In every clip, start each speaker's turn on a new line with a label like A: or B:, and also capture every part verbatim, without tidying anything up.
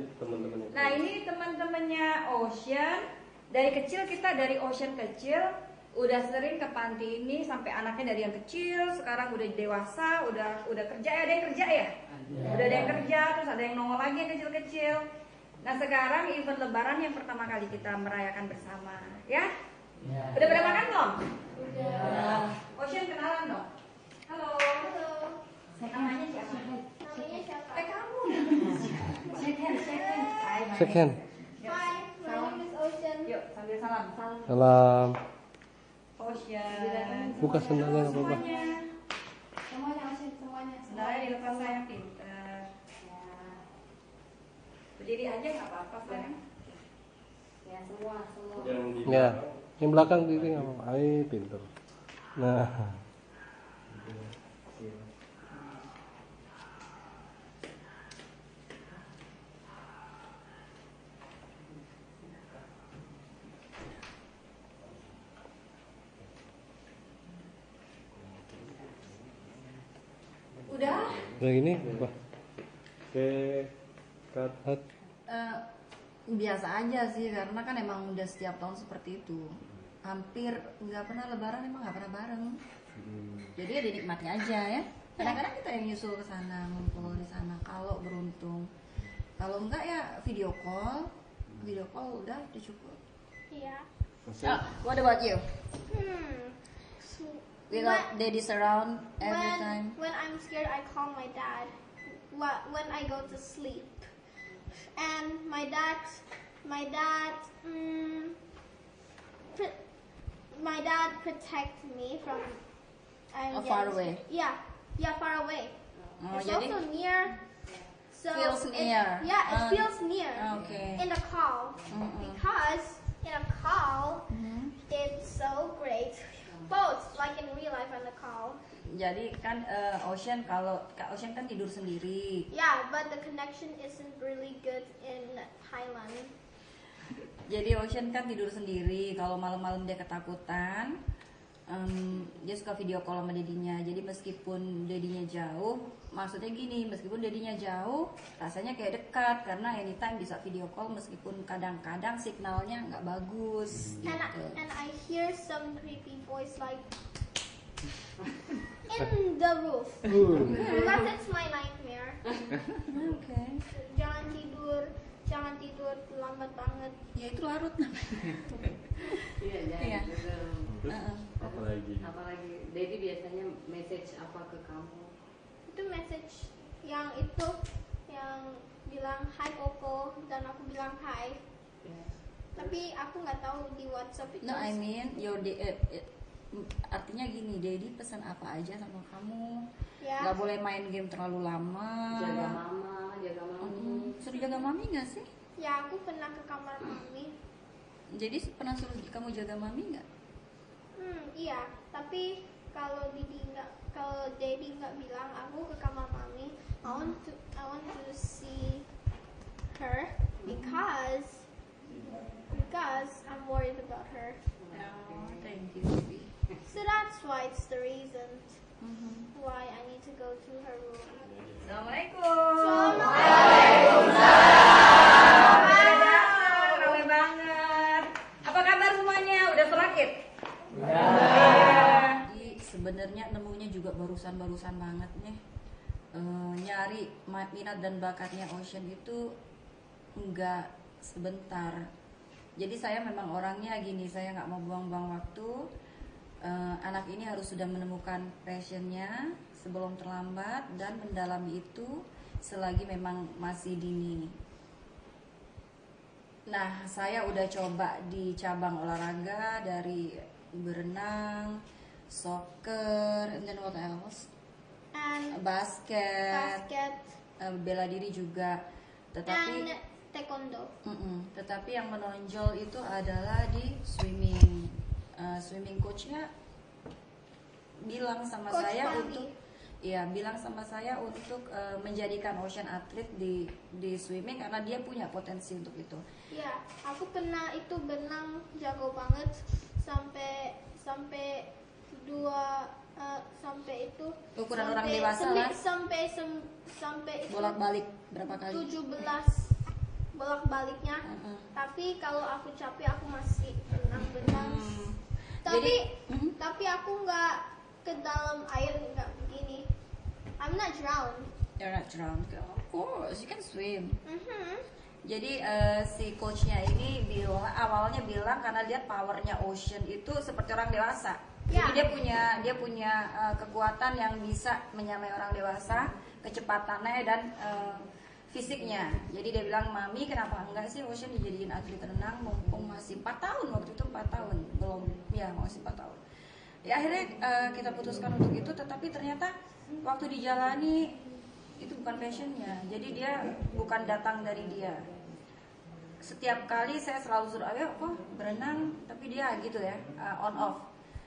A: teman-temannya.
B: Nah ini teman-temannya Ocean. Dari kecil kita dari Ocean kecil udah sering ke panti ini sampai anaknya dari yang kecil sekarang udah dewasa, udah udah kerja ya, ada yang kerja ya, ya. Udah ada yang kerja, terus ada yang nongol lagi yang kecil-kecil. Nah sekarang event Lebaran yang pertama kali kita merayakan bersama, ya? Ya. Udah pada makan belum? Udah. Ocean kenalan dong. Halo. Halo. Namanya siapa? Namanya siapa? Eh kamu. Shake hand, shake hand.
A: Shake hand.
B: Hi, my name is Ocean. Yuk sambil salam. Salam.
A: Salam.
B: Ocean.
A: Buka sendalnya nggak apa-apa.
B: Semuanya Ocean, semuanya. Sendalnya dilepas sayang, pintar. Ya. Berdiri aja nggak apa-apa sayang. Ya semua, semua.
A: Ya, yang belakang diri nggak apa-apa. Ay, pintar. Nah.
B: Udah?
A: Udah ini apa? Oke, cut.
C: Uh, biasa aja sih karena kan emang udah setiap tahun seperti itu. Hampir nggak pernah lebaran emang nggak pernah bareng. Hmm. Jadi ya dinikmati aja ya. Kadang-kadang kita yang nyusul ke sana, ngumpul di sana kalau beruntung. Kalau enggak ya video call. Video call udah udah cukup.
D: Iya.
C: Oh, what about you?
D: Hmm.
C: Without daddy's around every
D: when,
C: time.
D: When I'm scared, I call my dad. When I go to sleep, and my dad, my dad, mm, my dad protect me from.
C: I'm oh, far away.
D: Yeah, yeah, far away.
C: Oh,
D: it's
C: jadi
D: also near. So
C: feels
D: it,
C: near.
D: Yeah, it
C: uh,
D: feels near.
C: Okay.
D: In the call,
C: mm-hmm.
D: because in a call,
C: mm-hmm.
D: it's so great. Both like in real life and the call.
C: Jadi kan uh, Ocean kalau Kak Ocean kan tidur sendiri.
D: Yeah, but the connection isn't really good in Thailand.
C: Jadi Ocean kan tidur sendiri. Kalau malam-malam dia ketakutan, um, dia suka video call sama dedinya. Jadi meskipun dedinya jauh, maksudnya gini, meskipun dedinya jauh, rasanya kayak dekat karena anytime bisa video call meskipun kadang-kadang signalnya nggak bagus.
D: And
C: gitu.
D: I, and I hear some creepy voice like in the roof. Because it's my nightmare.
C: Okay.
D: Jangan tidur, jangan tidur lambat banget.
C: Ya itu larut namanya.
E: Iya, jangan
C: Iya.
E: tidur.
C: Uh-uh.
A: Apalagi?
E: Apalagi, Daddy biasanya message apa ke kamu?
D: Itu message yang itu yang bilang hi Koko dan aku bilang hi.
E: Yeah.
D: Tapi aku nggak tahu di WhatsApp itu.
C: No, I mean your de- eh, eh, artinya gini, Daddy pesan apa aja sama kamu.
D: Ya.
C: Gak boleh main game terlalu lama.
E: Jaga mama, jaga mami.
C: Hmm, suruh jaga mami gak sih?
D: Ya aku pernah ke kamar mami.
C: Jadi pernah suruh kamu jaga mami nggak?
D: Hmm iya. Tapi kalau Didi nggak, kalau Daddy nggak bilang aku ke kamar mami, I want to, I want to see her because because I'm worried about her.
C: Oh, thank you.
D: So that's why it's the reason
C: Mm-hmm.
D: why I need to go to her room.
B: Assalamualaikum.
D: Waalaikumsalam.
B: Ramai banget. Apa kabar semuanya? Udah sholat?
C: Ya. Sebenarnya nemunya juga barusan-barusan banget nih. Uh, nyari minat dan bakatnya Ocean itu enggak sebentar. Jadi saya memang orangnya gini, saya nggak mau buang-buang waktu. Uh, anak ini harus sudah menemukan passionnya sebelum terlambat dan mendalami itu selagi memang masih dini. Nah, saya udah coba di cabang olahraga dari berenang, soccer, and then what else?
D: And
C: Basket,
D: basket
C: uh, bela diri juga. Tetapi
D: and taekwondo.
C: Mm-mm. Tetapi yang menonjol itu adalah di swimming. Uh, swimming coachnya bilang sama
D: Coach
C: saya
D: Fandi.
C: untuk, ya bilang sama saya untuk uh, menjadikan Ocean atlet di di swimming karena dia punya potensi untuk itu.
D: Ya, aku pernah itu berenang jago banget sampai sampai dua uh, sampai itu
C: Ukuran
D: sampai,
C: orang dewasa
D: sampai,
C: lah.
D: sampai sem, sampai itu
C: Bolak-balik berapa kali?
D: tujuh belas bolak-baliknya.
C: Mm-mm.
D: Tapi kalau aku capek aku masih benang-benang.
C: Hmm.
D: Tapi
C: Jadi- Mhm.
D: tapi aku nggak ke dalam air nggak begini. I'm not drowned.
C: You're not drowned. Of course, you can swim.
D: Mhm.
C: Jadi eh, si coachnya ini bilang awalnya bilang karena lihat powernya Ocean itu seperti orang dewasa. Jadi
D: Ya.
C: dia punya dia punya eh, kekuatan yang bisa menyamai orang dewasa, kecepatannya dan eh, fisiknya. Jadi dia bilang, mami kenapa enggak sih Ocean dijadiin atlet renang mumpung masih empat tahun, waktu itu empat tahun belum ya masih empat tahun. Ya akhirnya eh, kita putuskan untuk itu, tetapi ternyata waktu dijalani itu bukan passionnya. Jadi dia bukan datang dari dia. Setiap kali saya selalu suruh ayo kok berenang, tapi dia gitu ya uh, on off.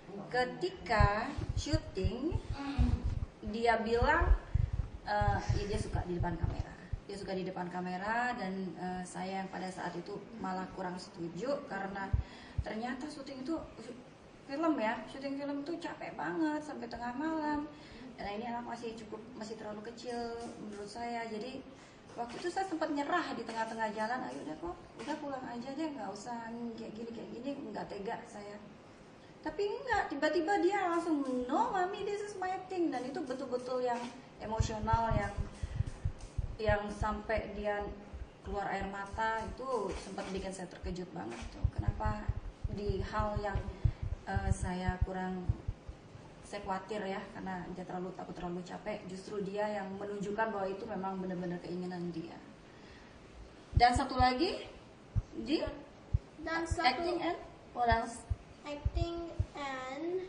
C: Ketika syuting dia bilang uh, ya dia suka di depan kamera. Dia suka di depan kamera dan uh, saya yang pada saat itu malah kurang setuju karena ternyata syuting itu film ya, syuting film tuh capek banget sampai tengah malam. Dan ini anak masih cukup masih terlalu kecil menurut saya. Jadi waktu itu saya sempat nyerah di tengah-tengah jalan. Ayo deh kok, udah pulang aja deh, nggak usah kayak gini kayak gini, nggak tega saya. Tapi enggak, tiba-tiba dia langsung no mami this is my thing, dan itu betul-betul yang emosional yang yang sampai dia keluar air mata itu sempat bikin saya terkejut banget tuh. Kenapa di hal yang uh, saya kurang saya khawatir ya karena dia terlalu takut terlalu capek, justru dia yang menunjukkan bahwa itu memang benar-benar keinginan dia. Dan satu lagi di
D: Dan satu
C: acting and what else?
D: acting and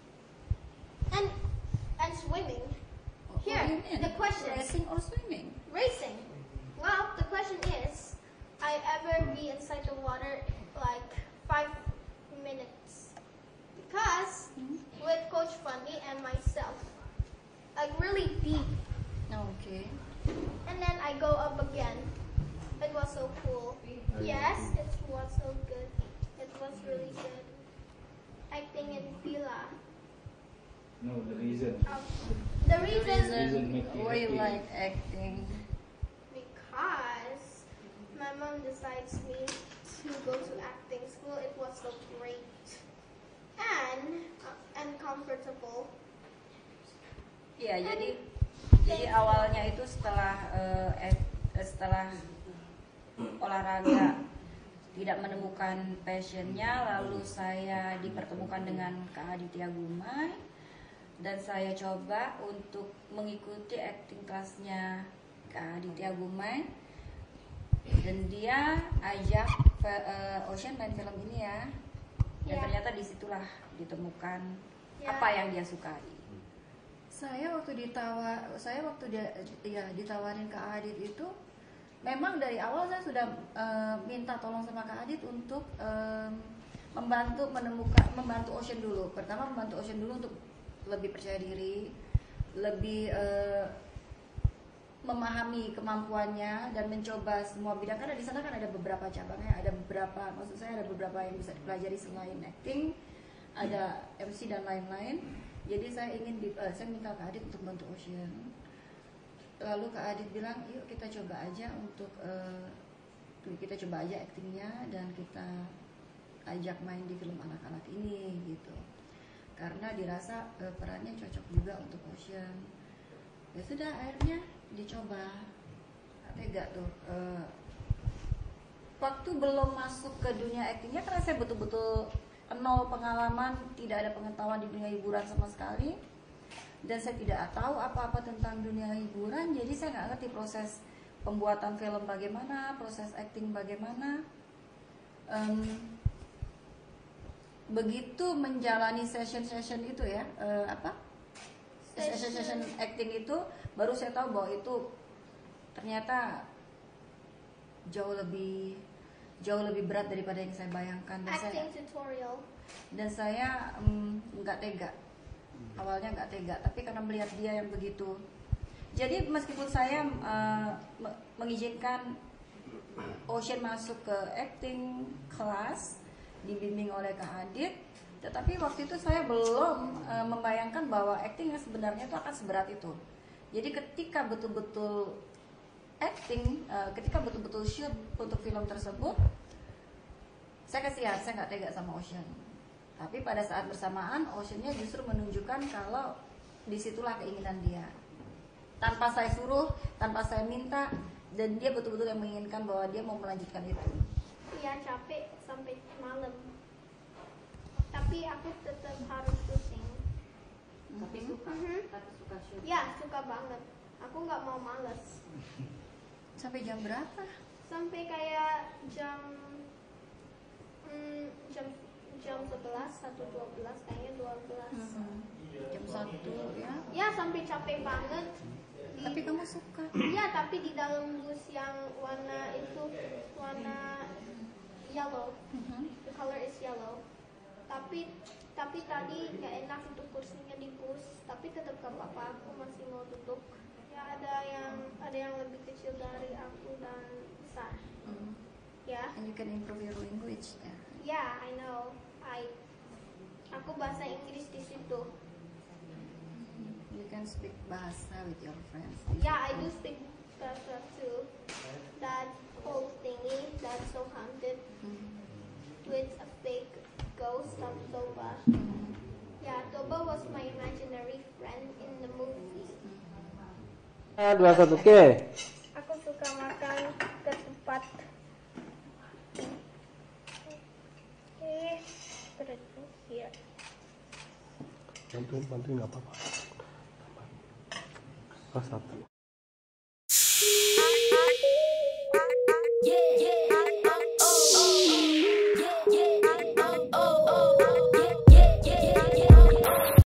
D: and and swimming.
C: What
D: Here,
C: do you mean?
D: the question.
C: Racing or swimming?
D: Racing. Well, the question is, I ever be inside the water like five minutes? Because with Coach Funny and myself, like really deep,
C: Okay.
D: and then I go up again. It was so cool. Yes, it was so good. It was really good. Acting in Villa.
F: No, the reason.
D: Um, the reason
F: Reason make you
C: why you
F: happy.
C: like acting?
D: because my mom decides me to go to acting school. It was so great and uh, and comfortable.
C: Iya, jadi jadi awalnya itu setelah eh, eh, setelah olahraga tidak menemukan passionnya, lalu saya dipertemukan dengan Kak Aditya Gumai dan saya coba untuk mengikuti acting kelasnya Kak Aditya Gumai dan dia ajak eh, Ocean main film ini ya, dan
D: Ya.
C: ternyata disitulah ditemukan
D: Ya.
C: apa yang dia sukai. Saya waktu ditawar, saya waktu dia, ya ditawarin Kak Adit itu, memang dari awal saya sudah eh, minta tolong sama Kak Adit untuk eh, membantu menemukan, membantu Ocean dulu. Pertama membantu Ocean dulu untuk lebih percaya diri, lebih eh, memahami kemampuannya dan mencoba semua bidang. Karena di sana kan ada beberapa cabangnya, ada beberapa, maksud saya ada beberapa yang bisa dipelajari selain acting, ada M C dan lain-lain. Jadi saya ingin, di, eh, saya minta Kak Adit untuk bantu Ocean. Lalu Kak Adit bilang, yuk kita coba aja untuk eh, kita coba aja aktingnya dan kita ajak main di film anak-anak ini gitu. Karena dirasa eh, perannya cocok juga untuk Ocean. Ya sudah, akhirnya dicoba. Nggak tega tuh. Eh, waktu belum masuk ke dunia aktingnya karena saya betul-betul nol pengalaman, tidak ada pengetahuan di dunia hiburan sama sekali, dan saya tidak tahu apa-apa tentang dunia hiburan. Jadi saya nggak ngerti proses pembuatan film bagaimana, proses acting bagaimana. Em, begitu menjalani session-session itu ya, eh, apa session-session acting itu, baru saya tahu bahwa itu ternyata jauh lebih jauh lebih berat daripada yang saya bayangkan. Dan saya,
D: Acting tutorial.
C: dan saya mm, nggak tega, awalnya nggak tega, tapi karena melihat dia yang begitu, jadi meskipun saya uh, me- mengizinkan Ocean masuk ke acting kelas dibimbing oleh Kak Adit, tetapi waktu itu saya belum uh, membayangkan bahwa acting yang sebenarnya itu akan seberat itu. Jadi ketika betul-betul acting, uh, ketika betul-betul shoot untuk film tersebut, saya kasihan, saya nggak tega sama Ocean. Tapi pada saat bersamaan, Oceannya justru menunjukkan kalau disitulah keinginan dia. Tanpa saya suruh, tanpa saya minta, dan dia betul-betul yang menginginkan bahwa dia mau melanjutkan itu.
D: Iya, capek sampai malam. Tapi aku tetap harus syuting.
E: Tapi suka,
D: Mhm.
E: tapi suka shoot.
D: Ya, suka banget. Aku nggak mau males.
C: Sampai jam berapa?
D: Sampai kayak jam hmm, jam jam sebelas atau dua belas, kayaknya dua belas.
C: Hmm. Jam satu ya.
D: Ya, sampai capek banget. Di-
C: Tapi kamu suka.
D: Iya, tapi di dalam bus yang warna itu warna yellow.
C: Mhm.
D: The color is yellow. Tapi tapi tadi nggak enak itu kursinya di bus. Tapi tetap gak apa-apa, aku masih mau duduk. Ya ada yang ada yang lebih kecil dari aku dan besar.
C: Hmm.
D: Ya,
C: And you can improve your language there.
D: ya, I know. I aku bahasa Inggris di situ.
C: You can speak bahasa with your friends.
D: Yeah, I do speak Bahasa too. That whole thingy that's so haunted
C: Hmm.
D: with a fake ghost of Toba. Yeah, Toba was my imaginary friend in the movie.
A: Ah, dua satu oke.
D: Aku suka makan ketupat. Oke, terus ya.
A: Bantuin bantuin nggak apa-apa. Oh, satu.